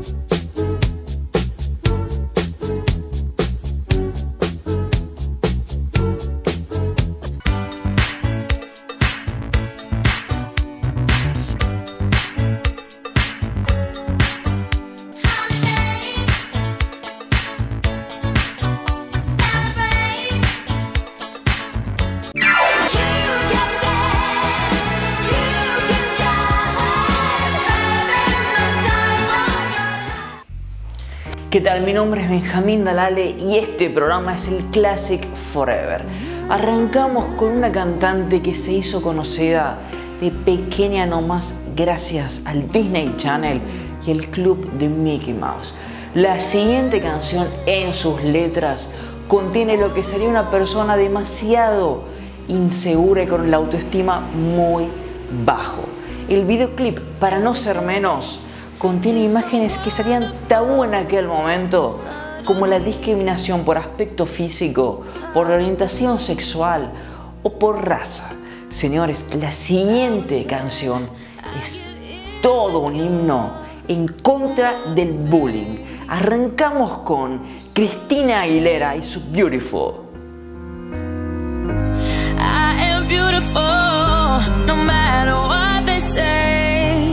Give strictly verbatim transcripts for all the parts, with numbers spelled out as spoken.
¿Qué tal? Mi nombre es Benjamín Dalale y este programa es el Classic Forever. Arrancamos con una cantante que se hizo conocida de pequeña nomás gracias al Disney Channel y el club de Mickey Mouse. La siguiente canción en sus letras contiene lo que sería una persona demasiado insegura y con la autoestima muy bajo. El videoclip, para no ser menos, contiene imágenes que serían tabú en aquel momento, como la discriminación por aspecto físico, por orientación sexual o por raza. Señores, la siguiente canción es todo un himno en contra del bullying. Arrancamos con Christina Aguilera y su Beautiful. I am beautiful, no matter what they say.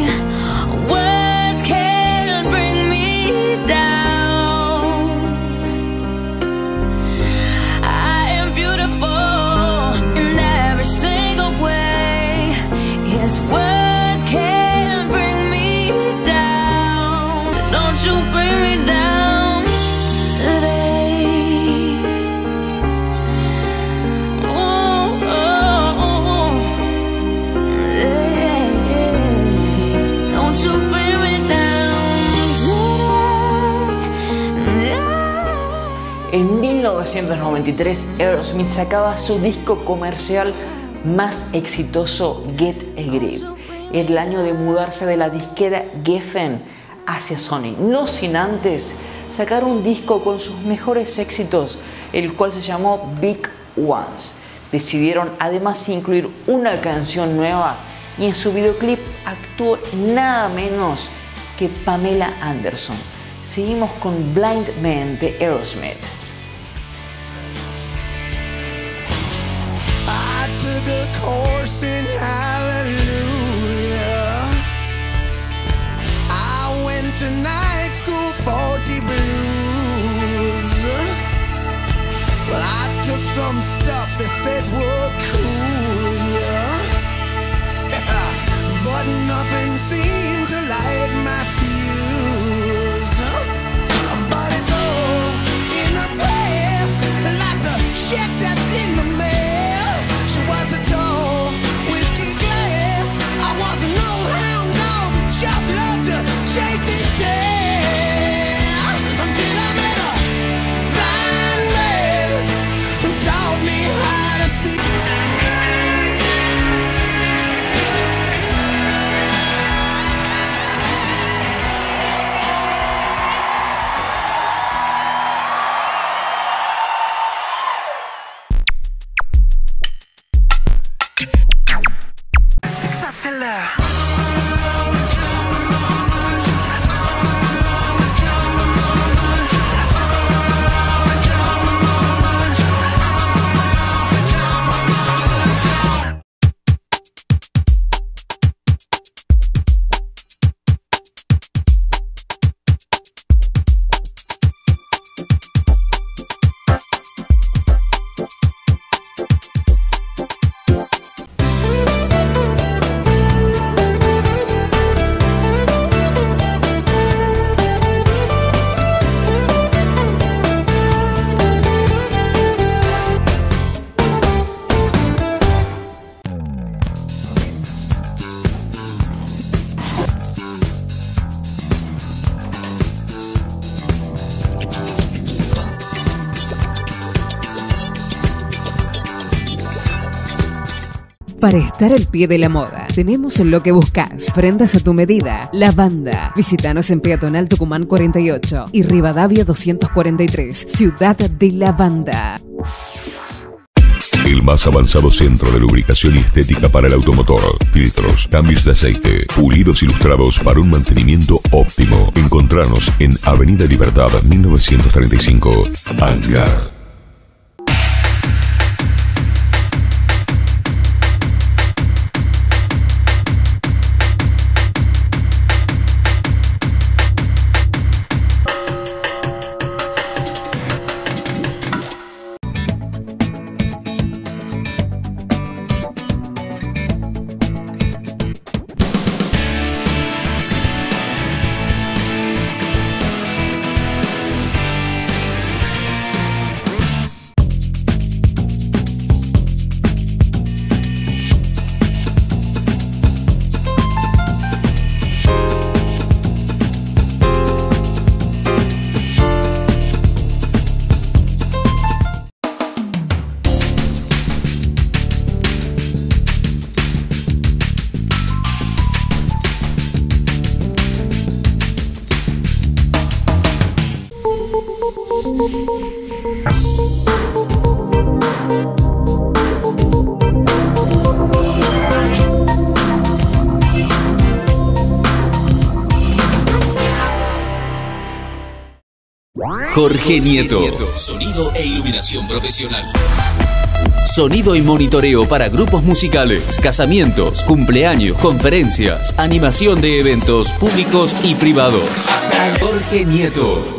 En mil novecientos noventa y tres, Aerosmith sacaba su disco comercial más exitoso, Get a Grip. Era el año de mudarse de la disquera Geffen hacia Sony, no sin antes sacar un disco con sus mejores éxitos, el cual se llamó Big Ones. Decidieron además incluir una canción nueva y en su videoclip actuó nada menos que Pamela Anderson. Seguimos con Blind Man de Aerosmith. Took a course in hallelujah. I went to night school for the blues. Well, I took some stuff they said would cool ya, but nothing seemed to light my fuse. But it's all in the past, like the check that's in the mail. Was a tall whiskey glass. I was an old hound dog that just loved to chase his tail. Until I met a blind man who taught me how to see. Para estar al pie de la moda, tenemos lo que buscas. Prendas a tu medida. Lavanda. Visítanos en Peatonal Tucumán cuarenta y ocho y Rivadavia doscientos cuarenta y tres. Ciudad de Lavanda. El más avanzado centro de lubricación y estética para el automotor. Filtros, cambios de aceite, pulidos y lustrados para un mantenimiento óptimo. Encontranos en Avenida Libertad mil novecientos treinta y cinco. Hangar. Jorge Nieto. Sonido e iluminación profesional. Sonido y monitoreo para grupos musicales, casamientos, cumpleaños, conferencias, animación de eventos públicos y privados. Jorge Nieto.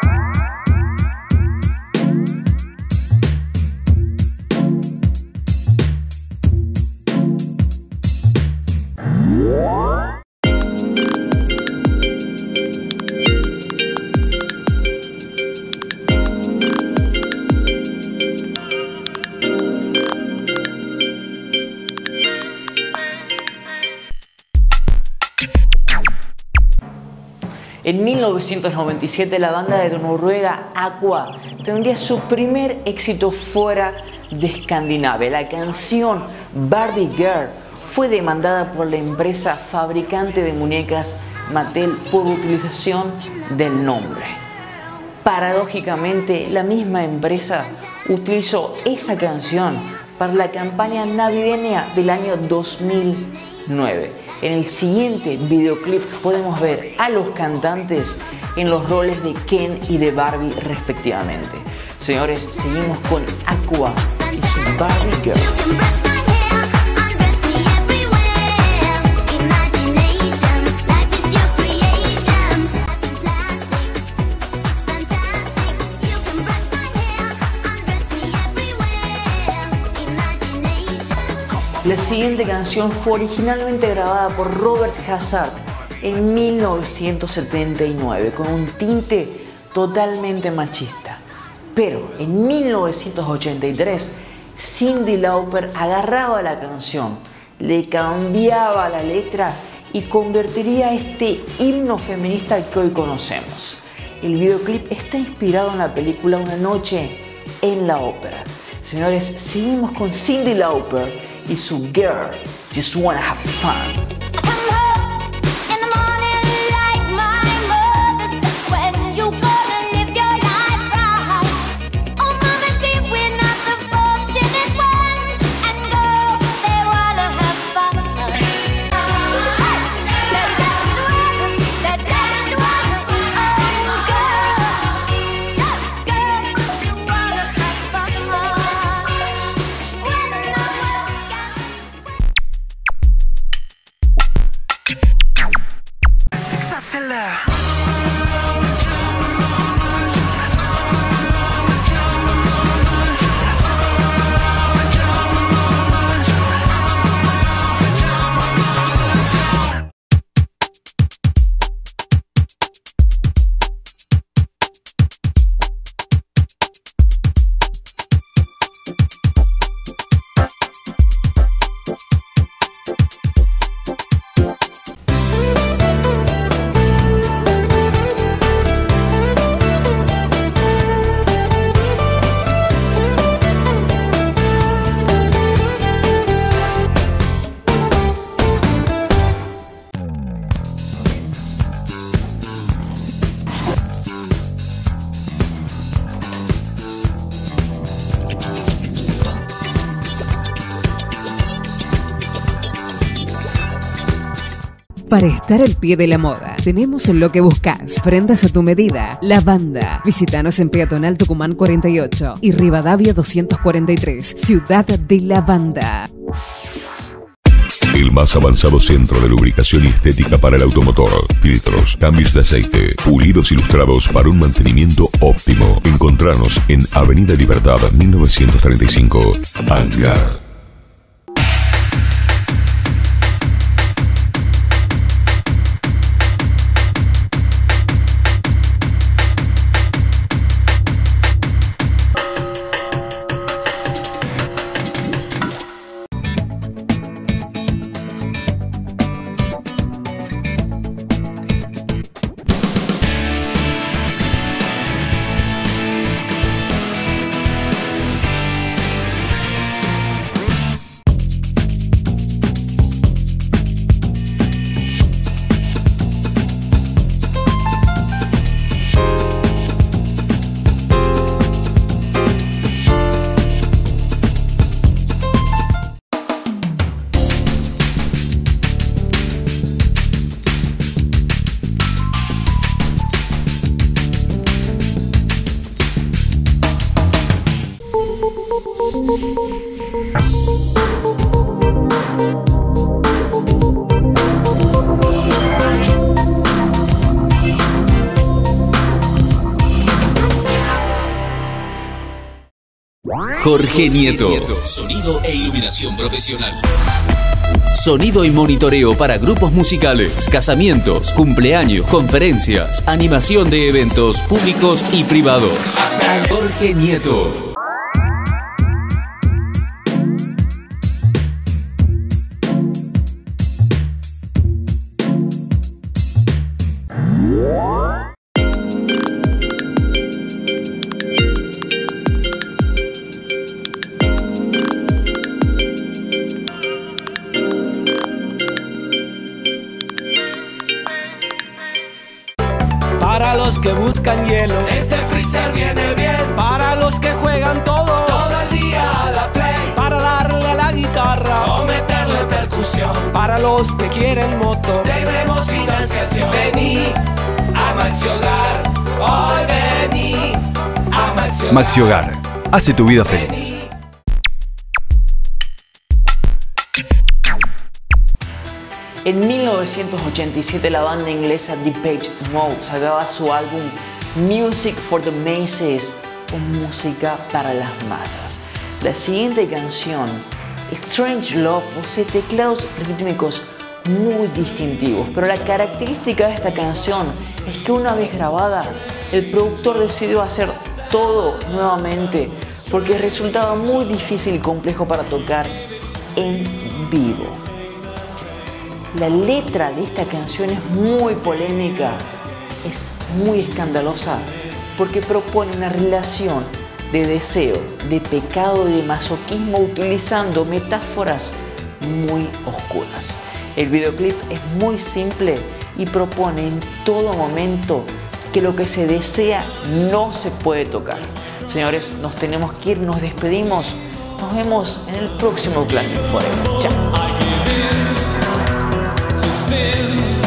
En mil novecientos noventa y siete la banda de Noruega Aqua tendría su primer éxito fuera de Escandinavia. La canción Barbie Girl fue demandada por la empresa fabricante de muñecas Mattel por utilización del nombre. Paradójicamente, la misma empresa utilizó esa canción para la campaña navideña del año dos mil nueve. En el siguiente videoclip podemos ver a los cantantes en los roles de Ken y de Barbie respectivamente. Señores, seguimos con Aqua y su Barbie Girl. La siguiente canción fue originalmente grabada por Robert Hazard en mil novecientos setenta y nueve con un tinte totalmente machista. Pero en mil novecientos ochenta y tres Cyndi Lauper agarraba la canción, le cambiaba la letra y convertiría este himno feminista que hoy conocemos. El videoclip está inspirado en la película Una noche en la ópera. Señores, seguimos con Cyndi Lauper y su Girl, Just Wanna Have Fun. Para estar al pie de la moda, tenemos lo que buscas. Prendas a tu medida. La Banda. Visítanos en Peatonal Tucumán cuarenta y ocho y Rivadavia doscientos cuarenta y tres, Ciudad de La Banda. El más avanzado centro de lubricación y estética para el automotor. Filtros, cambios de aceite, pulidos ilustrados para un mantenimiento óptimo. Encontranos en Avenida Libertad mil novecientos treinta y cinco. Hangar. Jorge Nieto. Sonido e iluminación profesional. Sonido y monitoreo para grupos musicales, casamientos, cumpleaños, conferencias, animación de eventos públicos y privados. Jorge Nieto. Para los que buscan hielo, Este freezer viene bien. para los que juegan todo, Todo el día a la play. para darle a la guitarra, O meterle percusión. para los que quieren moto. Tenemos financiación. Vení a Maxi Hogar. Hoy vení a Maxi Hogar. Maxi Hogar, hace tu vida feliz. En mil novecientos ochenta y siete la banda inglesa Depeche Mode sacaba su álbum Music for the Masses, o música para las masas. La siguiente canción, Strange Love, posee teclados rítmicos muy distintivos, pero la característica de esta canción es que una vez grabada, el productor decidió hacer todo nuevamente porque resultaba muy difícil y complejo para tocar en vivo. La letra de esta canción es muy polémica, es muy escandalosa porque propone una relación de deseo, de pecado y de masoquismo utilizando metáforas muy oscuras. El videoclip es muy simple y propone en todo momento que lo que se desea no se puede tocar. Señores, nos tenemos que ir, nos despedimos. Nos vemos en el próximo Classic Forever. Chao. Sin